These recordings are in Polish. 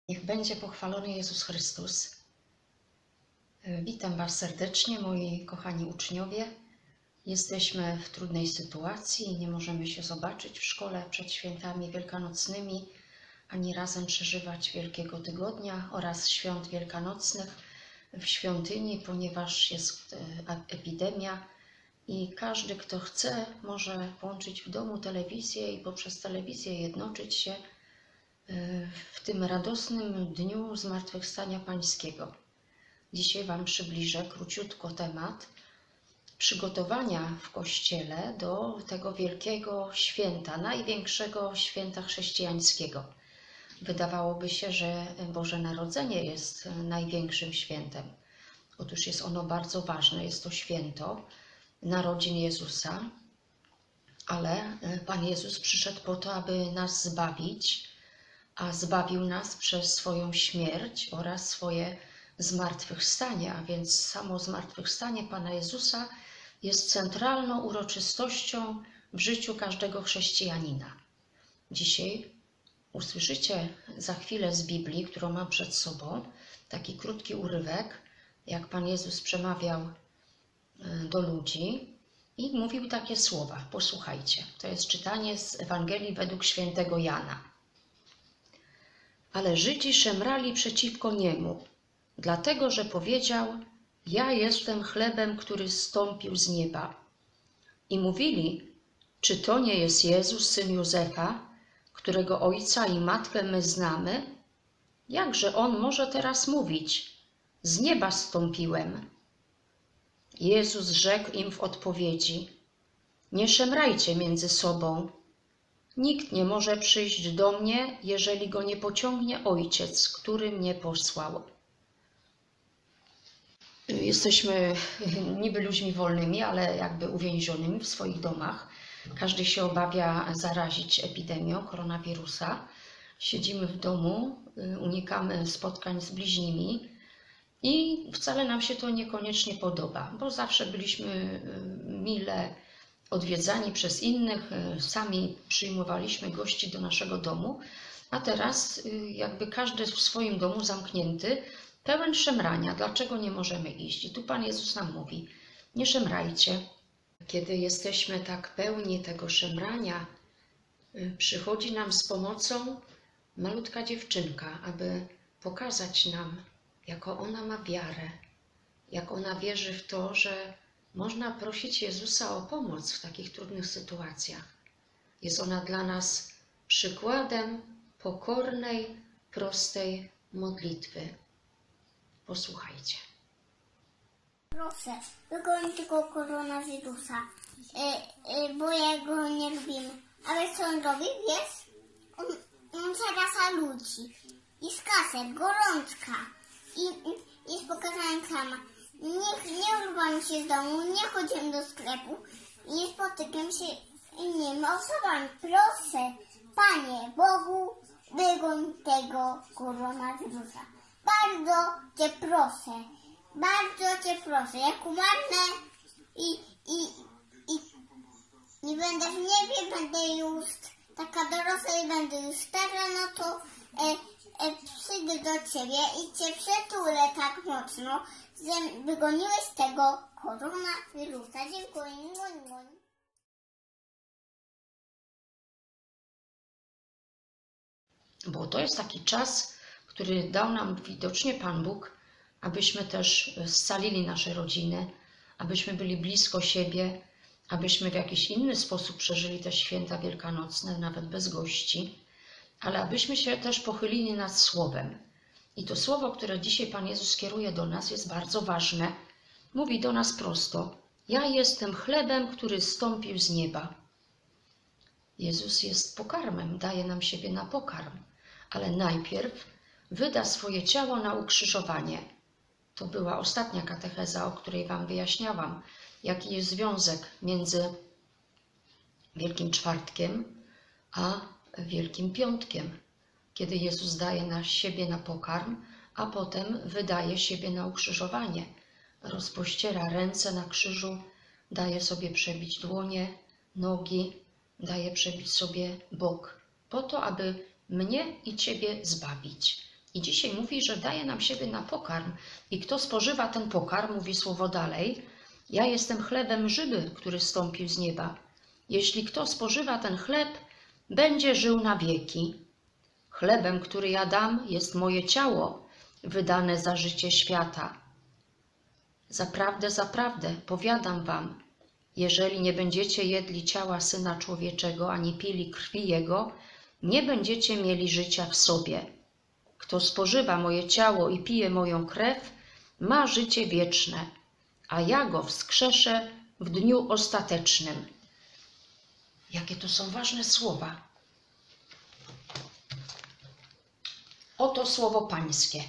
Niech będzie pochwalony Jezus Chrystus. Witam Was serdecznie, moi kochani uczniowie. Jesteśmy w trudnej sytuacji, nie możemy się zobaczyć w szkole przed świętami wielkanocnymi, ani razem przeżywać Wielkiego Tygodnia oraz świąt wielkanocnych w świątyni, ponieważ jest epidemia i każdy, kto chce, może włączyć w domu telewizję i poprzez telewizję jednoczyć się w tym radosnym dniu Zmartwychwstania Pańskiego. Dzisiaj Wam przybliżę króciutko temat przygotowania w Kościele do tego wielkiego święta, największego święta chrześcijańskiego. Wydawałoby się, że Boże Narodzenie jest największym świętem. Otóż jest ono bardzo ważne, jest to święto narodzin Jezusa, ale Pan Jezus przyszedł po to, aby nas zbawić, a zbawił nas przez swoją śmierć oraz swoje zmartwychwstanie, a więc samo zmartwychwstanie Pana Jezusa jest centralną uroczystością w życiu każdego chrześcijanina. Dzisiaj usłyszycie za chwilę z Biblii, którą mam przed sobą, taki krótki urywek, jak Pan Jezus przemawiał do ludzi i mówił takie słowa. Posłuchajcie, to jest czytanie z Ewangelii według świętego Jana. Ale Żydzi szemrali przeciwko Niemu, dlatego że powiedział: ja jestem chlebem, który zstąpił z nieba. I mówili: czy to nie jest Jezus, syn Józefa, którego ojca i matkę my znamy? Jakże On może teraz mówić: z nieba zstąpiłem? Jezus rzekł im w odpowiedzi: nie szemrajcie między sobą. Nikt nie może przyjść do mnie, jeżeli go nie pociągnie Ojciec, który mnie posłał. Jesteśmy niby ludźmi wolnymi, ale jakby uwięzionymi w swoich domach. Każdy się obawia zarazić epidemią koronawirusa. Siedzimy w domu, unikamy spotkań z bliźnimi i wcale nam się to niekoniecznie podoba, bo zawsze byliśmy mile odwiedzani przez innych, sami przyjmowaliśmy gości do naszego domu, a teraz jakby każdy w swoim domu zamknięty, pełen szemrania. Dlaczego nie możemy iść? I tu Pan Jezus nam mówi: nie szemrajcie. Kiedy jesteśmy tak pełni tego szemrania, przychodzi nam z pomocą malutka dziewczynka, aby pokazać nam, jaką ona ma wiarę, jak ona wierzy w to, że można prosić Jezusa o pomoc w takich trudnych sytuacjach. Jest ona dla nas przykładem pokornej, prostej modlitwy. Posłuchajcie. Proszę, wygoń tego koronawirusa, bo ja go nie lubimy. Ale co on robi, wiesz? On zaraza ludzi. Jest kaset, gorączka. I jest pokazana sama. Nie urywam się z domu, nie chodzimy do sklepu. Nie spotykam się innymi osobami. Proszę, Panie Bogu, wygoń tego koronawirusa. Bardzo Cię proszę. Bardzo Cię proszę, jak umarnę i będę w niebie, będę już taka dorosła i będę już stara, no to przyjdę do Ciebie i Cię przytulę tak mocno, że wygoniłeś tego koronawirusa. Dziękuję. Bo to jest taki czas, który dał nam widocznie Pan Bóg, abyśmy też scalili nasze rodziny, abyśmy byli blisko siebie, abyśmy w jakiś inny sposób przeżyli te święta wielkanocne, nawet bez gości, ale abyśmy się też pochylili nad Słowem. I to Słowo, które dzisiaj Pan Jezus kieruje do nas, jest bardzo ważne. Mówi do nas prosto: ja jestem chlebem, który zstąpił z nieba. Jezus jest pokarmem, daje nam siebie na pokarm, ale najpierw wyda swoje ciało na ukrzyżowanie. To była ostatnia katecheza, o której Wam wyjaśniałam, jaki jest związek między Wielkim Czwartkiem a Wielkim Piątkiem, kiedy Jezus daje na siebie na pokarm, a potem wydaje siebie na ukrzyżowanie. Rozpościera ręce na krzyżu, daje sobie przebić dłonie, nogi, daje przebić sobie bok, po to, aby mnie i Ciebie zbawić. I dzisiaj mówi, że daje nam siebie na pokarm. I kto spożywa ten pokarm, mówi słowo dalej, ja jestem chlebem żywy, który zstąpił z nieba. Jeśli kto spożywa ten chleb, będzie żył na wieki. Chlebem, który ja dam, jest moje ciało, wydane za życie świata. Zaprawdę, zaprawdę, powiadam wam, jeżeli nie będziecie jedli ciała Syna Człowieczego, ani pili krwi Jego, nie będziecie mieli życia w sobie. Kto spożywa moje ciało i pije moją krew, ma życie wieczne, a ja go wskrzeszę w dniu ostatecznym. Jakie to są ważne słowa. Oto słowo Pańskie.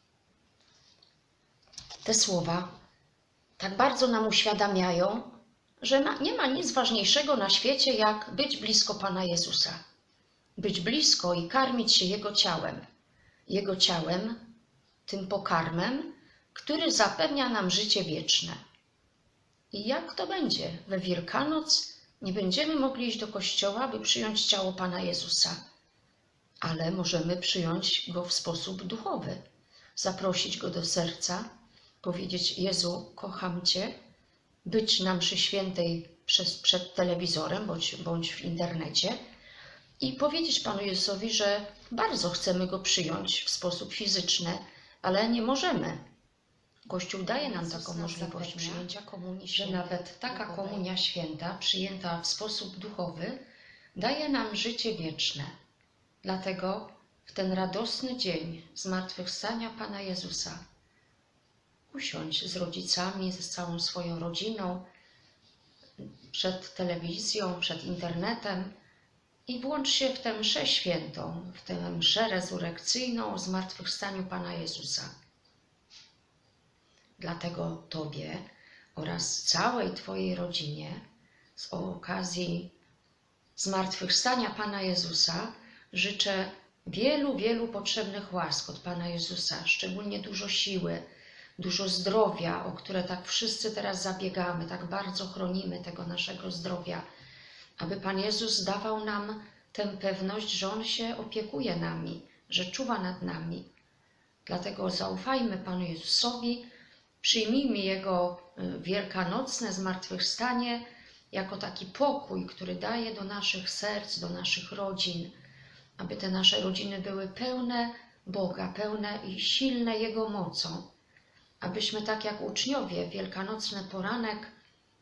Te słowa tak bardzo nam uświadamiają, że nie ma nic ważniejszego na świecie, jak być blisko Pana Jezusa. Być blisko i karmić się Jego ciałem. Jego ciałem, tym pokarmem, który zapewnia nam życie wieczne. I jak to będzie? We Wielkanoc nie będziemy mogli iść do kościoła, by przyjąć ciało Pana Jezusa, ale możemy przyjąć Go w sposób duchowy. Zaprosić Go do serca, powiedzieć: Jezu, kocham Cię, być na mszy świętej przed telewizorem bądź w internecie i powiedzieć Panu Jezusowi, że bardzo chcemy Go przyjąć w sposób fizyczny, ale nie możemy. Kościół daje nam taką możliwość przyjęcia komunii świętej, że nawet taka komunia święta, przyjęta w sposób duchowy, daje nam życie wieczne. Dlatego w ten radosny dzień zmartwychwstania Pana Jezusa usiądź z rodzicami, ze całą swoją rodziną, przed telewizją, przed internetem i włącz się w tę mszę świętą, w tę mszę rezurekcyjną o zmartwychwstaniu Pana Jezusa. Dlatego Tobie oraz całej Twojej rodzinie z okazji zmartwychwstania Pana Jezusa życzę wielu, wielu potrzebnych łask od Pana Jezusa, szczególnie dużo siły, dużo zdrowia, o które tak wszyscy teraz zabiegamy, tak bardzo chronimy tego naszego zdrowia, aby Pan Jezus dawał nam tę pewność, że On się opiekuje nami, że czuwa nad nami. Dlatego zaufajmy Panu Jezusowi, przyjmijmy Jego wielkanocne zmartwychwstanie jako taki pokój, który daje do naszych serc, do naszych rodzin, aby te nasze rodziny były pełne Boga, pełne i silne Jego mocą, abyśmy tak jak uczniowie wielkanocny poranek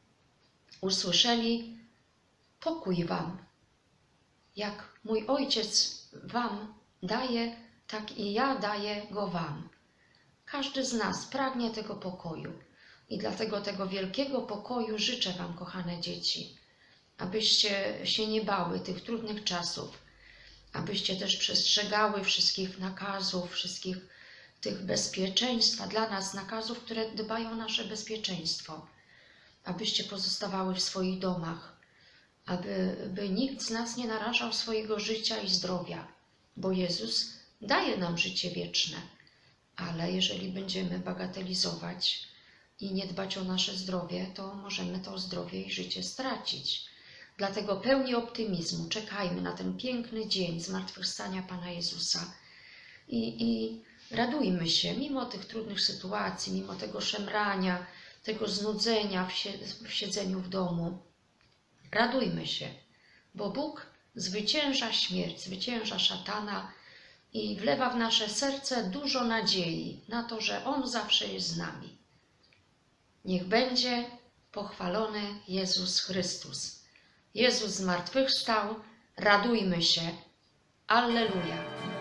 usłyszeli: pokój wam. Jak mój Ojciec wam daje, tak i ja daję go wam. Każdy z nas pragnie tego pokoju i dlatego tego wielkiego pokoju życzę wam, kochane dzieci, abyście się nie bały tych trudnych czasów, abyście też przestrzegały wszystkich nakazów, wszystkich tych bezpieczeństwa dla nas, nakazów, które dbają o nasze bezpieczeństwo, abyście pozostawały w swoich domach, aby nikt z nas nie narażał swojego życia i zdrowia, bo Jezus daje nam życie wieczne, ale jeżeli będziemy bagatelizować i nie dbać o nasze zdrowie, to możemy to zdrowie i życie stracić. Dlatego pełni optymizmu czekajmy na ten piękny dzień zmartwychwstania Pana Jezusa i radujmy się, mimo tych trudnych sytuacji, mimo tego szemrania, tego znudzenia w siedzeniu w domu. Radujmy się, bo Bóg zwycięża śmierć, zwycięża szatana i wlewa w nasze serce dużo nadziei na to, że On zawsze jest z nami. Niech będzie pochwalony Jezus Chrystus. Jezus zmartwychwstał, radujmy się. Alleluja.